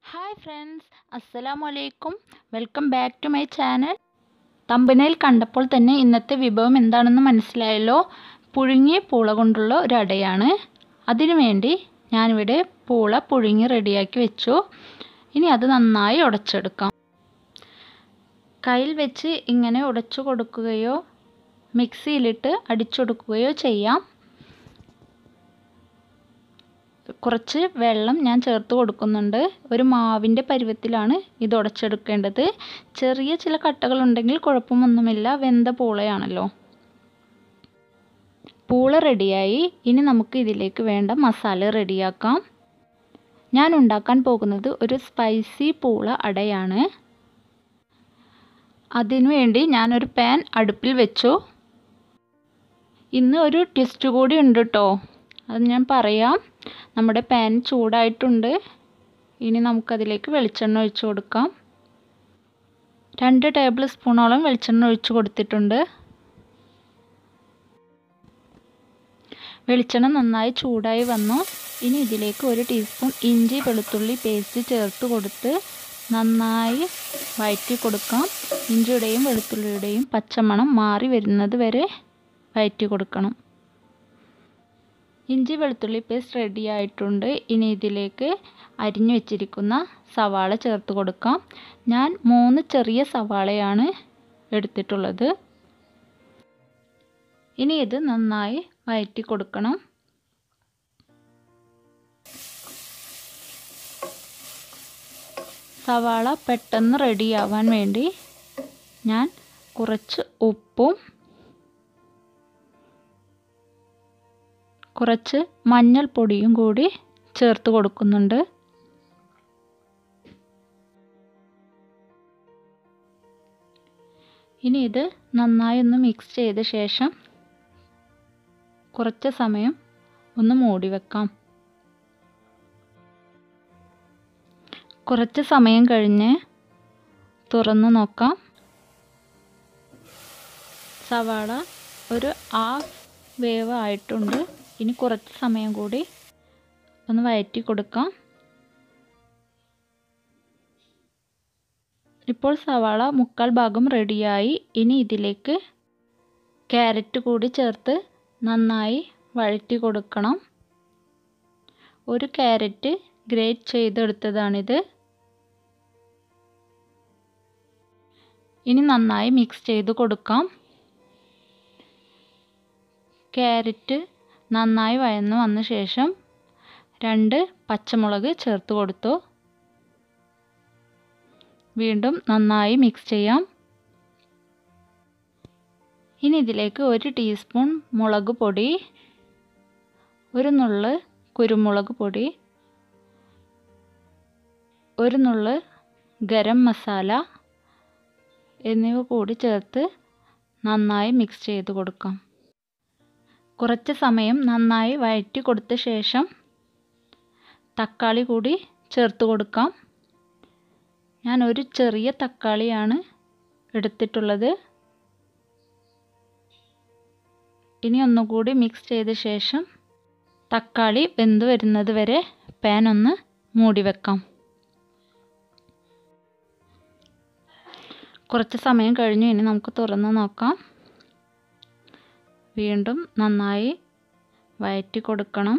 Hi friends, അസ്സലാമു അലൈക്കും. Welcome back to my channel. തമ്പനയിൽ കണ്ടപ്പോൾ തന്നെ ഇന്നത്തെ വിഭവം എന്താണെന്ന് മനസ്സിലായല്ലോ. പുഴുങ്ങിയ പൂള കൊണ്ടുള്ള ഒരു അടയാണ്. അതിനുവേണ്ടി ഞാനിവിടെ പൂള പുഴുങ്ങി റെഡിയാക്കി വെച്ചു. ഇനി അത് നന്നായി ഉടച്ചെടുക്കാം. കയ്യിൽ വെച്ച് ഇങ്ങനെ ഉടച്ചു കൊടുക്കുകയോ മിക്സിയിലിട്ട് അടിച്ചെടുക്കുകയോ ചെയ്യാം. കുറച്ച് വെള്ളം ഞാൻ ചേർത്ത് കൊടുക്കുന്നുണ്ട്. ഒരു മാവിൻ്റെ പരുവത്തിലാണ് ഇത് ഉടച്ചെടുക്കേണ്ടത്. ചെറിയ ചില കട്ടകളുണ്ടെങ്കിൽ കുഴപ്പമൊന്നുമില്ല, വെന്ത പൂളയാണല്ലോ. പൂള റെഡിയായി. ഇനി നമുക്ക് ഇതിലേക്ക് വേണ്ട മസാല റെഡിയാക്കാം. ഞാൻ ഉണ്ടാക്കാൻ പോകുന്നത് ഒരു സ്പൈസി പൂള അടയാണ്. അതിനുവേണ്ടി ഞാനൊരു പാൻ അടുപ്പിൽ വെച്ചു. ഇന്ന് ഒരു ട്വിസ്റ്റ് കൂടി ഉണ്ട് കേട്ടോ, അത് ഞാൻ പറയാം. നമ്മുടെ പാൻ ചൂടായിട്ടുണ്ട്. ഇനി നമുക്കതിലേക്ക് വെളിച്ചെണ്ണ ഒഴിച്ചു കൊടുക്കാം. 2 ടേബിൾ സ്പൂണോളം വെളിച്ചെണ്ണ ഒഴിച്ചു കൊടുത്തിട്ടുണ്ട്. വെളിച്ചെണ്ണ നന്നായി ചൂടായി വന്നു. ഇനി ഇതിലേക്ക് 1 ടീസ്പൂൺ ഇഞ്ചി വെളുത്തുള്ളി പേസ്റ്റ് ചേർത്ത് കൊടുത്ത് നന്നായി വഴറ്റി കൊടുക്കാം. ഇഞ്ചിയുടെയും വെളുത്തുള്ളിയുടെയും പച്ചമണം മാറി വരുന്നത് വരെ വഴറ്റി കൊടുക്കണം. ഇഞ്ചി വെളുത്തുള്ളി പേസ്റ്റ് റെഡി ആയിട്ടുണ്ട്. ഇനി ഇതിലേക്ക് അരിഞ്ഞു വെച്ചിരിക്കുന്ന സവാള ചേർത്ത് കൊടുക്കാം. ഞാൻ 3 ചെറിയ സവാളയാണ് എടുത്തിട്ടുള്ളത്. ഇനി ഇത് നന്നായി വഴറ്റി കൊടുക്കണം. സവാള പെട്ടെന്ന് റെഡിയാവാൻ വേണ്ടി ഞാൻ കുറച്ച് ഉപ്പും കുറച്ച് മഞ്ഞൾപ്പൊടിയും കൂടി ചേർത്ത് കൊടുക്കുന്നുണ്ട്. ഇനി ഇത് നന്നായി ഒന്ന് മിക്സ് ചെയ്ത ശേഷം കുറച്ച് സമയം ഒന്ന് മൂടി വെക്കാം. കുറച്ച് സമയം കഴിഞ്ഞ് തുറന്ന് നോക്കാം. സവാള ഒരു ഹാഫ് വേവ് ആയിട്ടുണ്ട്. ഇനി കുറച്ച് സമയം കൂടി ഒന്ന് വഴറ്റി കൊടുക്കാം. ഇപ്പോൾ സവാള 3/4 ഭാഗം റെഡിയായി. ഇനി ഇതിലേക്ക് ക്യാരറ്റ് കൂടി ചേർത്ത് നന്നായി വഴറ്റി കൊടുക്കണം. ഒരു ക്യാരറ്റ് ഗ്രേറ്റ് ചെയ്തെടുത്തതാണിത്. ഇനി നന്നായി മിക്സ് ചെയ്ത് കൊടുക്കാം. ക്യാരറ്റ് നന്നായി വഴന്നു വന്ന ശേഷം 2 പച്ചമുളക് ചേർത്ത് കൊടുത്തു. വീണ്ടും നന്നായി മിക്സ് ചെയ്യാം. ഇനി ഇതിലേക്ക് 1 ടീസ്പൂൺ മുളക് പൊടി, 1 നുള്ള് കുരുമുളക് പൊടി, 1 നുള്ള് ഗരം മസാല എന്നിവ കൂടി ചേർത്ത് നന്നായി മിക്സ് ചെയ്ത് കൊടുക്കാം. കുറച്ച് സമയം നന്നായി വഴറ്റി കൊടുത്ത ശേഷം തക്കാളി കൂടി ചേർത്ത് കൊടുക്കാം. ഞാൻ ഒരു ചെറിയ തക്കാളിയാണ് എടുത്തിട്ടുള്ളത്. ഇനി ഒന്നുകൂടി മിക്സ് ചെയ്ത ശേഷം തക്കാളി വെന്ത് വരുന്നത് വരെ പാൻ ഒന്ന് മൂടി വെക്കാം. കുറച്ച് സമയം കഴിഞ്ഞു. ഇനി നമുക്ക് തുറന്ന് നോക്കാം. വീണ്ടും നന്നായി വഴറ്റി കൊടുക്കണം.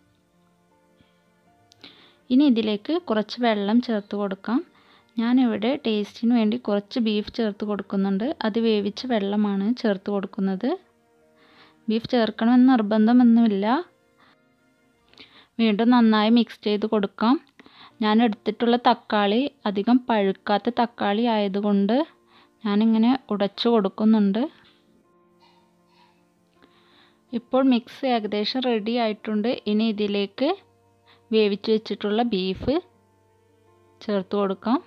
ഇനി ഇതിലേക്ക് കുറച്ച് വെള്ളം ചേർത്ത് കൊടുക്കാം. ഞാനിവിടെ ടേസ്റ്റിന് വേണ്ടി കുറച്ച് ബീഫ് ചേർത്ത് കൊടുക്കുന്നുണ്ട്. അത് വേവിച്ച വെള്ളമാണ് ചേർത്ത് കൊടുക്കുന്നത്. ബീഫ് ചേർക്കണമെന്ന് നിർബന്ധമൊന്നുമില്ല. വീണ്ടും നന്നായി മിക്സ് ചെയ്ത് കൊടുക്കാം. ഞാൻ എടുത്തിട്ടുള്ള തക്കാളി അധികം പഴുക്കാത്ത തക്കാളി ആയതുകൊണ്ട് ഞാനിങ്ങനെ ഉടച്ചു കൊടുക്കുന്നുണ്ട്. ഇപ്പോൾ മിക്സ് ഏകദേശം റെഡി ആയിട്ടുണ്ട്. ഇനി ഇതിലേക്ക് വേവിച്ച് വെച്ചിട്ടുള്ള ബീഫ് ചേർത്ത് കൊടുക്കാം.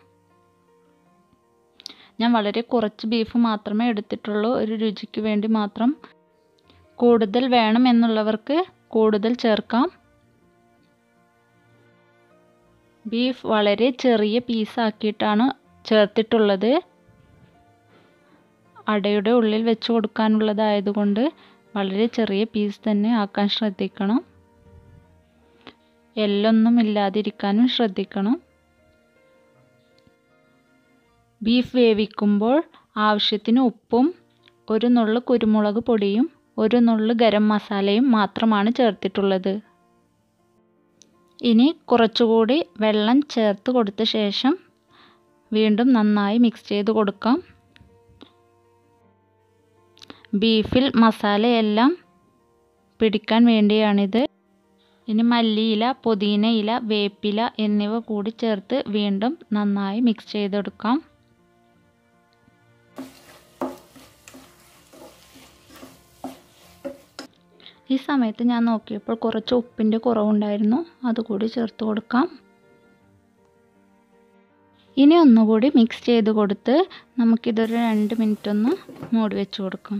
ഞാൻ വളരെ കുറച്ച് ബീഫ് മാത്രമേ എടുത്തിട്ടുള്ളൂ, ഒരു രുചിക്ക് വേണ്ടി മാത്രം. കൂടുതൽ വേണം എന്നുള്ളവർക്ക് കൂടുതൽ ചേർക്കാം. ബീഫ് വളരെ ചെറിയ പീസാക്കിയിട്ടാണ് ചേർത്തിട്ടുള്ളത്. അടയുടെ ഉള്ളിൽ വെച്ച് കൊടുക്കാനുള്ളതായതുകൊണ്ട് വളരെ ചെറിയ പീസ് തന്നെ ആക്കാൻ ശ്രദ്ധിക്കണം. എല്ലൊന്നും ഇല്ലാതിരിക്കാനും ശ്രദ്ധിക്കണം. ബീഫ് വേവിക്കുമ്പോൾ ആവശ്യത്തിന് ഉപ്പും 1 നുള്ള് കുരുമുളക് പൊടിയും 1 നുള്ള് ഗരം മസാലയും മാത്രമാണ് ചേർത്തിട്ടുള്ളത്. ഇനി കുറച്ചുകൂടി വെള്ളം ചേർത്ത് കൊടുത്ത ശേഷം വീണ്ടും നന്നായി മിക്സ് ചെയ്ത് കൊടുക്കാം. ബീഫിൽ മസാലയെല്ലാം പിടിക്കാൻ വേണ്ടിയാണിത്. ഇനി മല്ലിയില, പുതിനയില, വേപ്പില എന്നിവ കൂടി ചേർത്ത് വീണ്ടും നന്നായി മിക്സ് ചെയ്തെടുക്കാം. ഈ സമയത്ത് ഞാൻ നോക്കിയപ്പോൾ കുറച്ച് ഉപ്പിൻ്റെ കുറവുണ്ടായിരുന്നു, അതുകൂടി ചേർത്ത് കൊടുക്കാം. ഇനി ഒന്നുകൂടി മിക്സ് ചെയ്ത് കൊടുത്ത് നമുക്കിതൊരു 2 മിനിറ്റ് ഒന്ന് മൂടി വെച്ച് കൊടുക്കാം.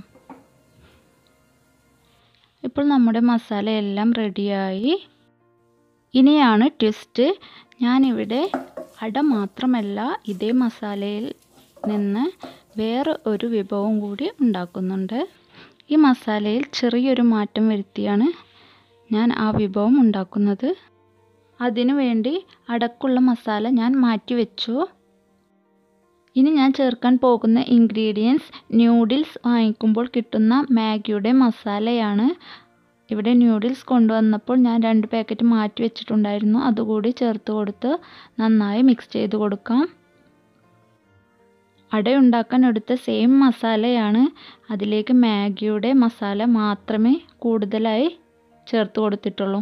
ഇപ്പോൾ നമ്മുടെ മസാല എല്ലാം റെഡിയായി. ഇനിയാണ് ട്വിസ്റ്റ്. ഞാനിവിടെ അട മാത്രമല്ല, ഇതേ മസാലയിൽ നിന്ന് വേറെ ഒരു വിഭവം കൂടി ഉണ്ടാക്കുന്നുണ്ട്. ഈ മസാലയിൽ ചെറിയൊരു മാറ്റം വരുത്തിയാണ് ഞാൻ ആ വിഭവം ഉണ്ടാക്കുന്നത്. അതിനു വേണ്ടി അടക്കുള്ള മസാല ഞാൻ മാറ്റി വെച്ചു. ഇനി ഞാൻ ചേർക്കാൻ പോകുന്ന ഇൻഗ്രീഡിയൻസ് ന്യൂഡിൽസ് വാങ്ങിക്കുമ്പോൾ കിട്ടുന്ന മാഗിയുടെ മസാലയാണ്. ഇവിടെ ന്യൂഡിൽസ് കൊണ്ടുവന്നപ്പോൾ ഞാൻ 2 പാക്കറ്റ് മാറ്റി വെച്ചിട്ടുണ്ടായിരുന്നു, അതുകൂടി ചേർത്ത് കൊടുത്ത് നന്നായി മിക്സ് ചെയ്ത് കൊടുക്കാം. അടയുണ്ടാക്കാൻ എടുത്ത സെയിം മസാലയാണ്, അതിലേക്ക് മാഗിയുടെ മസാല മാത്രമേ കൂടുതലായി ചേർത്ത് കൊടുത്തിട്ടുള്ളൂ.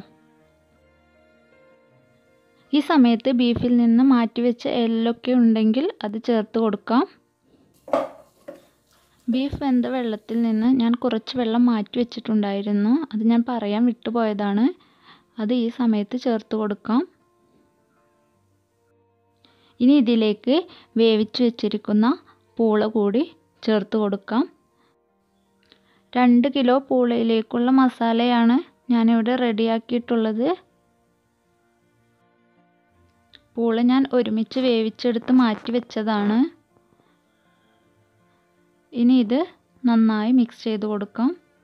ഈ സമയത്ത് ബീഫിൽ നിന്ന് മാറ്റിവെച്ച എല്ലൊക്കെ ഉണ്ടെങ്കിൽ അത് ചേർത്ത് കൊടുക്കാം. ബീഫ് വെന്ത വെള്ളത്തിൽ നിന്ന് ഞാൻ കുറച്ച് വെള്ളം മാറ്റി വെച്ചിട്ടുണ്ടായിരുന്നു, അത് ഞാൻ പറയാൻ വിട്ടുപോയതാണ്. അത് ഈ സമയത്ത് ചേർത്ത് കൊടുക്കാം. ഇനി ഇതിലേക്ക് വേവിച്ച് വെച്ചിരിക്കുന്ന പൂള കൂടി ചേർത്ത് കൊടുക്കാം. 2 കിലോ പൂളയിലേക്കുള്ള മസാലയാണ് ഞാനിവിടെ റെഡിയാക്കിയിട്ടുള്ളത്. പൂള ഞാൻ ഒരുമിച്ച് വേവിച്ചെടുത്ത് മാറ്റി വെച്ചതാണ്. ഇനി ഇത് നന്നായി മിക്സ് ചെയ്ത് കൊടുക്കാം.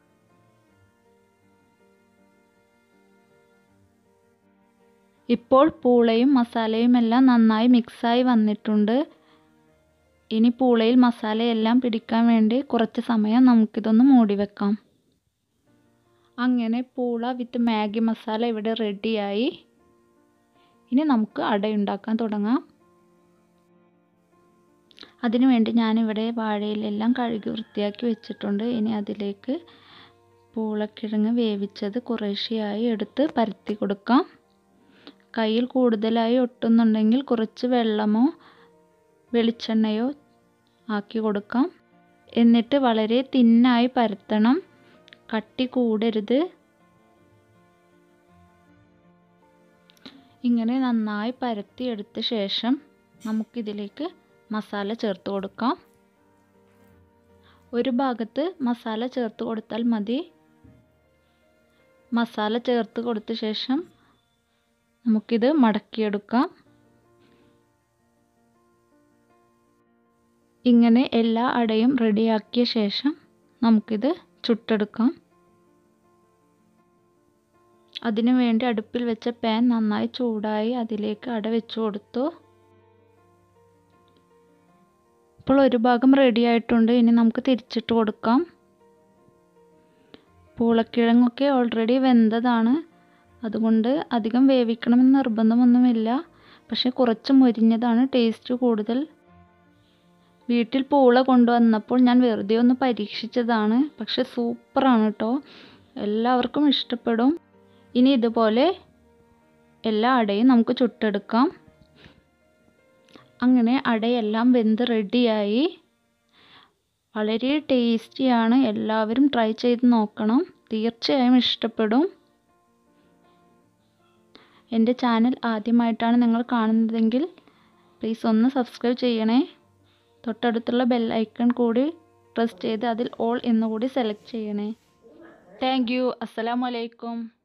ഇപ്പോൾ പൂളയും മസാലയും എല്ലാം നന്നായി മിക്സായി വന്നിട്ടുണ്ട്. ഇനി പൂളയിൽ മസാലയെല്ലാം പിടിക്കാൻ വേണ്ടി കുറച്ച് സമയം നമുക്കിതൊന്ന് മൂടി വെക്കാം. അങ്ങനെ പൂള വിത്ത് മാഗി മസാല ഇവിടെ റെഡിയായി. ഇനി നമുക്ക് അടയുണ്ടാക്കാൻ തുടങ്ങാം. അതിനുവേണ്ടി ഞാനിവിടെ വാഴയിലെല്ലാം കഴുകി വൃത്തിയാക്കി വെച്ചിട്ടുണ്ട്. ഇനി അതിലേക്ക് പൂളക്കിഴങ്ങ് വേവിച്ചത് കുറേശ്ശെയായി എടുത്ത് പരത്തി കൊടുക്കാം. കയ്യിൽ കൂടുതലായി ഒട്ടുന്നുണ്ടെങ്കിൽ കുറച്ച് വെള്ളമോ വെളിച്ചെണ്ണയോ ആക്കി കൊടുക്കാം. എന്നിട്ട് വളരെ തിന്നായി പരത്തണം, കട്ടി കൂടരുത്. ഇങ്ങനെ നന്നായി പരത്തി എടുത്ത ശേഷം നമുക്കിതിലേക്ക് മസാല ചേർത്ത് കൊടുക്കാം. ഒരു ഭാഗത്ത് മസാല ചേർത്ത് കൊടുത്താൽ മതി. മസാല ചേർത്ത് കൊടുത്ത ശേഷം നമുക്കിത് മടക്കിയെടുക്കാം. ഇങ്ങനെ എല്ലാ അടയും റെഡിയാക്കിയ ശേഷം നമുക്കിത് ചുട്ടെടുക്കാം. അതിനു വേണ്ടി അടുപ്പിൽ വെച്ച പാൻ നന്നായി ചൂടായി അതിലേക്ക് അട വെച്ച് കൊടുത്തു. ഇപ്പോൾ ഒരു ഭാഗം റെഡി ആയിട്ടുണ്ട്. ഇനി നമുക്ക് തിരിച്ചിട്ട് കൊടുക്കാം. പൂളക്കിഴങ്ങൊക്കെ ഓൾറെഡി വെന്തതാണ്, അതുകൊണ്ട് അധികം വേവിക്കണമെന്ന് നിർബന്ധമൊന്നുമില്ല. പക്ഷെ കുറച്ച് മുരിഞ്ഞതാണ് ടേസ്റ്റ് കൂടുതൽ. വീട്ടിൽ പൂള കൊണ്ടുവന്നപ്പോൾ ഞാൻ വെറുതെ ഒന്ന് പരീക്ഷിച്ചതാണ്, പക്ഷെ സൂപ്പറാണ് കേട്ടോ, എല്ലാവർക്കും ഇഷ്ടപ്പെടും. ഇനി ഇതുപോലെ എല്ലാ അടയും നമുക്ക് ചുട്ടെടുക്കാം. അങ്ങനെ അടയെല്ലാം വെന്ത് റെഡിയായി. വളരെ ടേസ്റ്റിയാണ്, എല്ലാവരും ട്രൈ ചെയ്ത് നോക്കണം, തീർച്ചയായും ഇഷ്ടപ്പെടും. എൻ്റെ ചാനൽ ആദ്യമായിട്ടാണ് നിങ്ങൾ കാണുന്നതെങ്കിൽ പ്ലീസ് ഒന്ന് സബ്സ്ക്രൈബ് ചെയ്യണേ. തൊട്ടടുത്തുള്ള ബെൽ ഐക്കൺ കൂടി പ്രസ് ചെയ്ത് അതിൽ ഓൾ എന്നുകൂടി സെലക്ട് ചെയ്യണേ. Thank you. അസ്സലാമു അലൈക്കും.